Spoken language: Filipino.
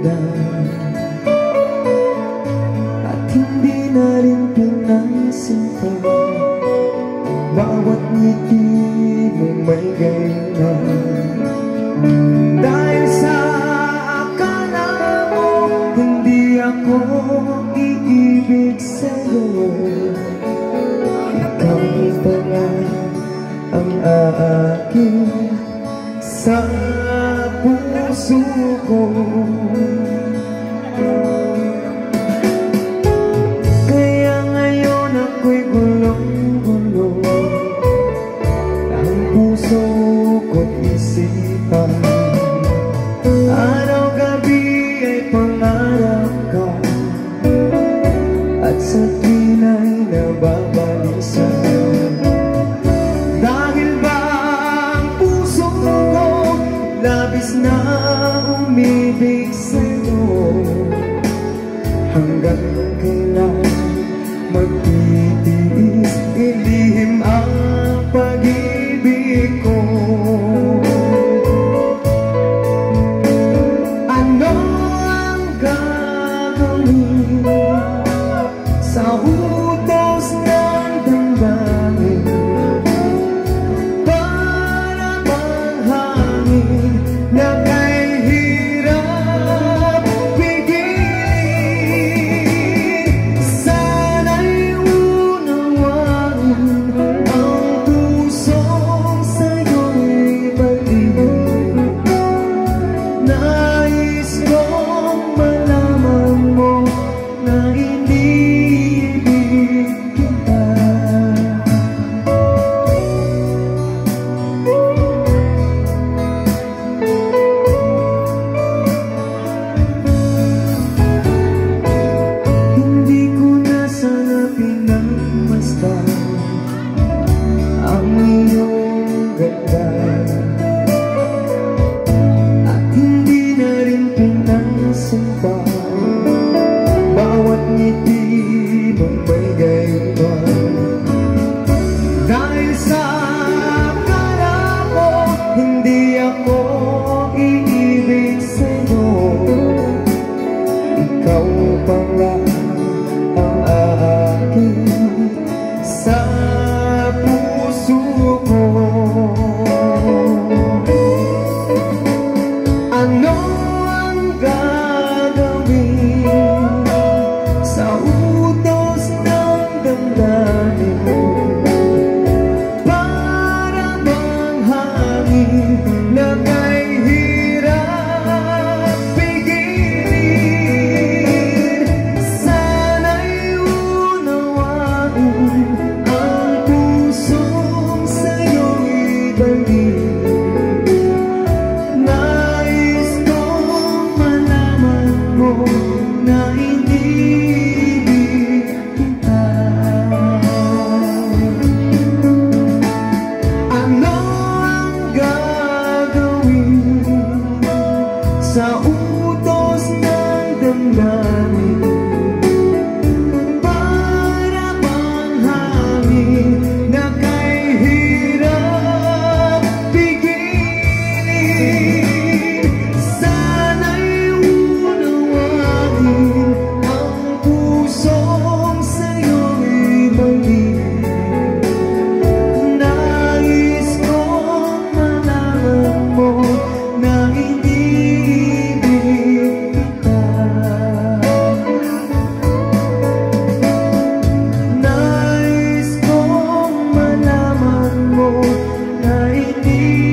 ganda at hindi na rin pinansin pa. Bawat ngiti mo may ganda dahil sa akala mo hindi ako iibig sa'yo. Ikaw pala ang aakin sa puso ko. Kaya ngayon ako'y gulong-gulo, ang puso ko't isipan. Araw-gabi ay pangarap ka at sa tuwina'y nababalisan. Dahil ba ang puso ko labis na umibig sa'yo? Hanggang kailan magtitiis ilihim ang pag-ibig ko? Ano ang gagawin sa utos ng damdamin para bang hangin na kay hirap pigilin? Sana'y unawain ang pusong sa'yo'y baliw. Nais kong malaman mo na inibig kita. Hindi ko na sana pinagmasdan ang iyong ganda at hindi na rin pinansin pa. Bawat ngiti mong may gayuma dahil sa akala mo hindi ako iibig sa'yo. Ikaw pala ang aakin sa puso ko. Ano ang gagawin sa utos ng damdamin para bang hangin na kay hirap pigilin? Sana'y unawain ang pusong sa'yo'y baliw. Nais kong malaman mo na inibig kita. Ano ang gagawin sa utos ng damdamin para bang hangin na kay hirap pigilin? Sana'y unawain ang pusong sa'yo'y baliw. Nais kong malaman mo na inibig kita. Nais kong malaman mo na inibig